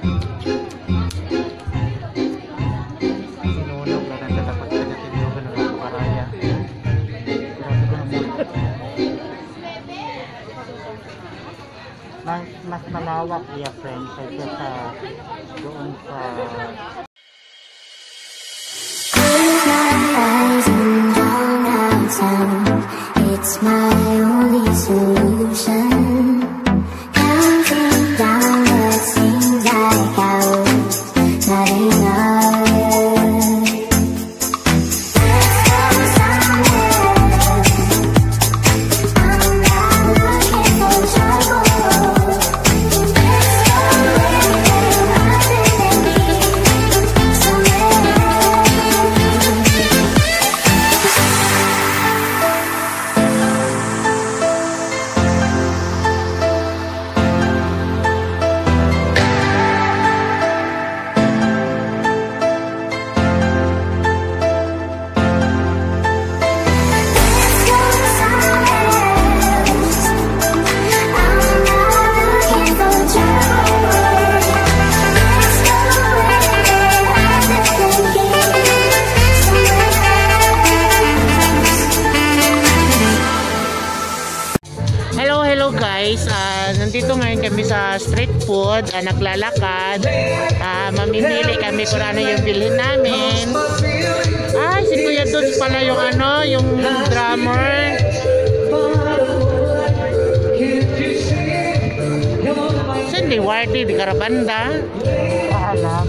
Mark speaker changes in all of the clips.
Speaker 1: Sinunog na nagtatapag ka na tinugan ng mga karaya. Grabe ko na mas malawak iya friend kaysa sa doon sa
Speaker 2: it's my only solution. Counting down what seems like hours, not enough. Let's go somewhere. I'm not looking for trouble. Let's go where nothing can be somewhere.
Speaker 1: Hello guys, nandito ngayon kami sa street food, naglalakad, mamimili kami kung ano yung bilhin namin. Si Kuya Dudes pala yung yung drummer. Hindi Wardy, di Karabanda. Alam,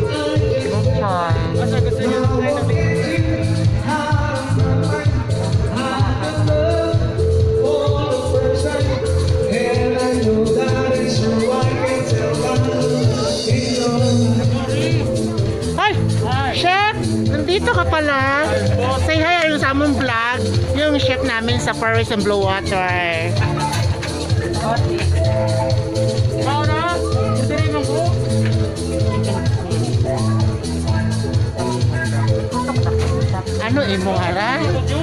Speaker 1: nandito ka pala. Say hi sa among vlog. Yung chef namin sa Paris and Blue Water. Ano imo hara?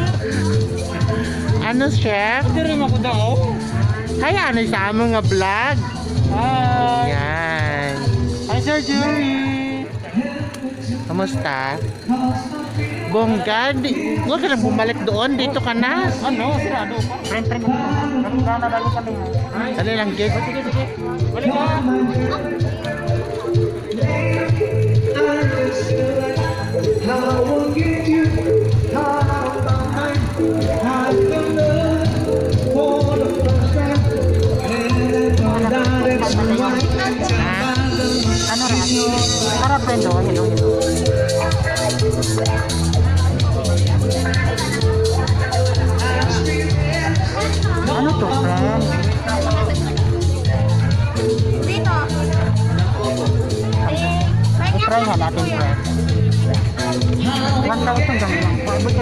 Speaker 1: Ano chef? Hi ano sa among nga vlog. Hi. Yan. Hi Sir Jerry. Kamusta? Bongga, huwag ka na bumalik doon, dito ka na. Ano? Sirado pa? Friend. Nalalo kami. Dali lang, Jake. Sige. Balik ka. Ano rin? Para friend, hello. Ano to, friend?
Speaker 2: Dito.
Speaker 1: I-try nga natin, friend. 1,000 ganyan.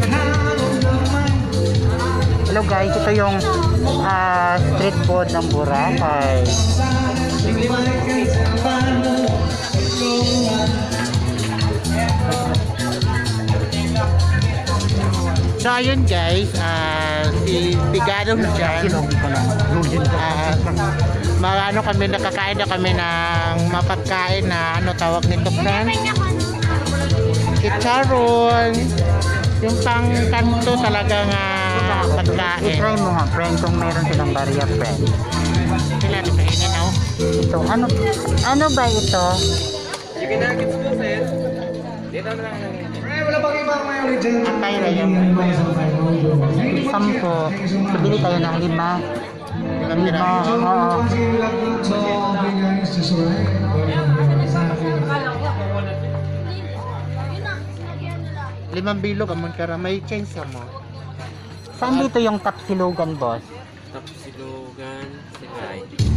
Speaker 1: Hello guys, ito yung street food ng Boracay. So ayun guys, si Pigadong dyan, kami, nakakain na kami ng mapagkain na tawag nito friend? Chicharon, yung pang kanto talagang pagkain. I-try mo nga friend kung meron silang barya friend. Sila na kainin ako. Ito, ano ba ito?
Speaker 3: Chicken nuggets po sir. Dito na lang. Wala bang ibang may origin?
Speaker 1: Antay na yung 10. So, bili tayo ng 5. 5, oo. 5 bilog amon kara may change mo. Saan dito yung Tapsilugan, boss?
Speaker 3: Tapsilugan, Silay.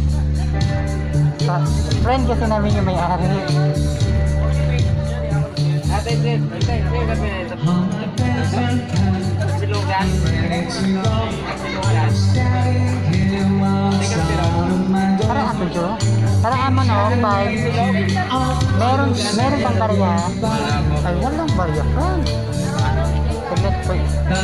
Speaker 1: Friend kasi namin yung may-ari.
Speaker 3: Ate, Tapsilugan.
Speaker 1: Para ako, Jo? Para amon o, 5. Meron bang barya? Ay, walang barya, friend. Saglit po.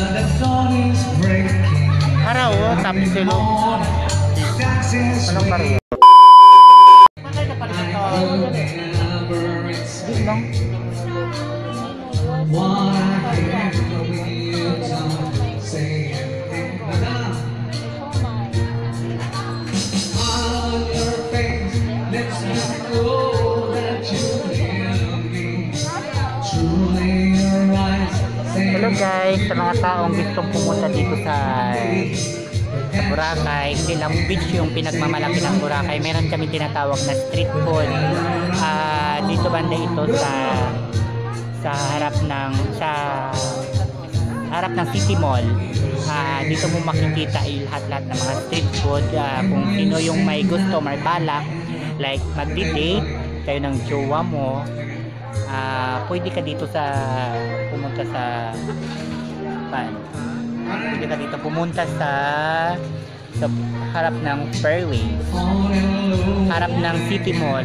Speaker 1: Para o, Tapsilugan. Walang barya. Di lang. Hello guys, sa mga taong gustong pumunta dito sa Boracay, hindi lang beach yung pinagmamalaki ng Boracay. Meron kami tinatawag na street food. Dito banda ito sa harap ng City Mall. Dito mo makikita lahat-lahat ng mga street food. Kung sino yung may gusto, may balak, like magdi-date kayo ng jowa mo, pwede ka dito pumunta sa harap ng Fairway, harap ng City Mall.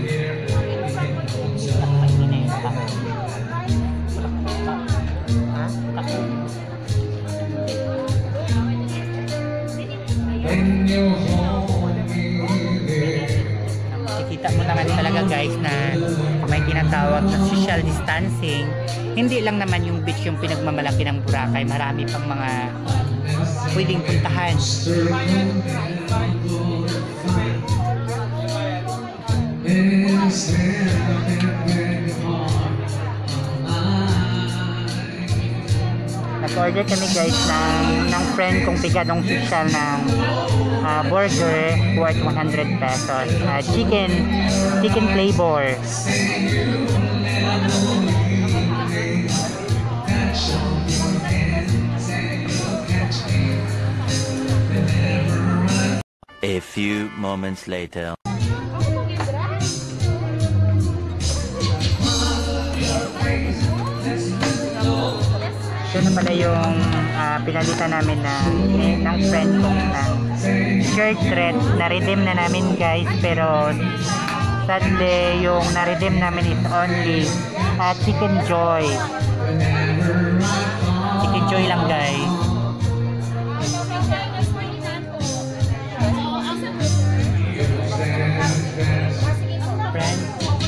Speaker 1: Kita mo naman talaga guys na may tinatawag na social distancing. Hindi lang naman yung beach yung pinagmamalaki ng Boracay, marami pang mga pwedeng puntahan. Nag-order kami guys ng friend kong pigadong social ng burger worth 100 pesos. Chicken flavor.
Speaker 4: A few moments later.
Speaker 1: Ito na pala yung pinalitan namin ng friend kong shirt thread. Na-redeem na namin guys, pero sadly yung na-redeem namin is only Chicken Joy. Chicken Joy lang guys. Friend.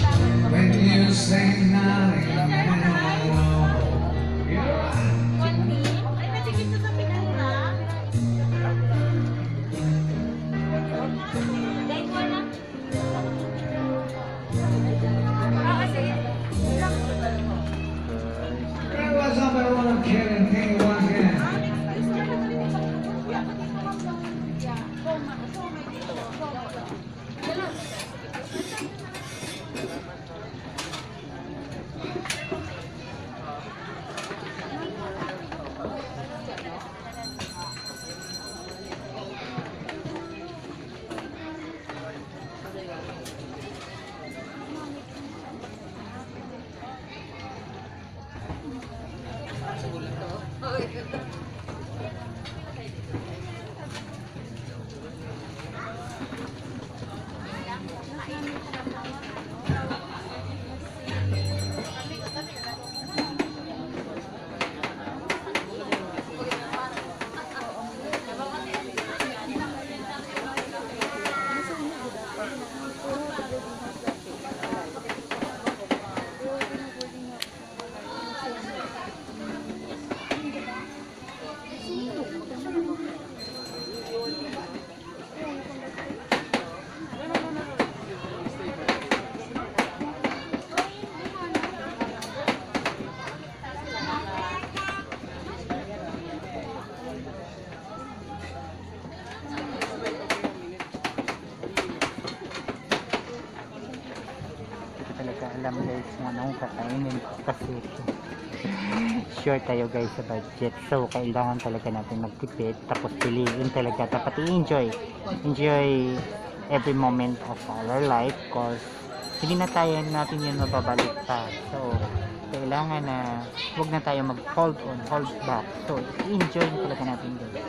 Speaker 1: Alam guys kung anong kakainin kasi sure tayo guys sa budget, so kailangan talaga natin magtipid, tapos piliin talaga, dapat i-enjoy every moment of our life cause hindi na natin yun mababalik pa, so kailangan na huwag na tayo hold back, so i-enjoy na talaga natin guys.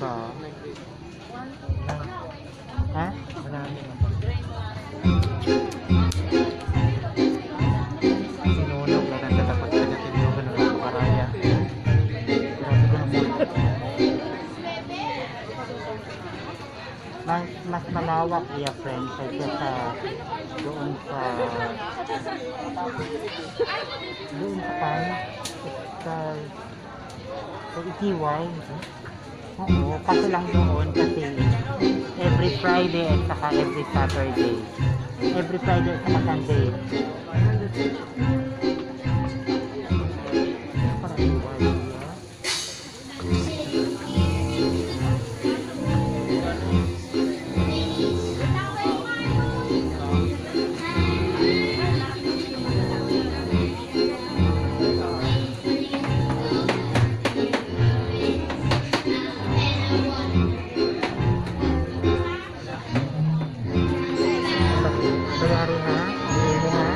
Speaker 1: Oo. Ha?
Speaker 3: Marami na.
Speaker 1: Sinunog na nagtatapos ka na tinugan ng mga karaya. Grabe ko naman. Mas malawak iya friend kaysa sa doon sa pan sa Ikiway. Oo, kaso lang doon kasi every Friday at saka every Saturday. Every Friday at saka Sunday. Parang Ikiway, yeah. Bayari ha? Bayari ha?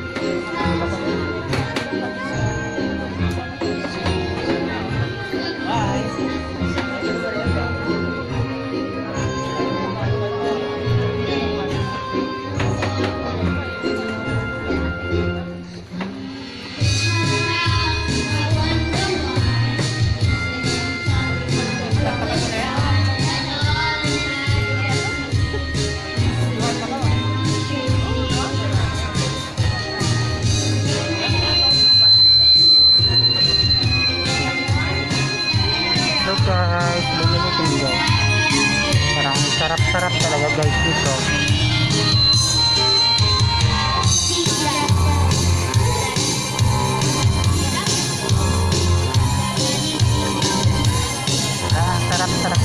Speaker 1: So guys, bumili ko guys. Parang sarap-sarap talaga guys dito. Sarap-sarap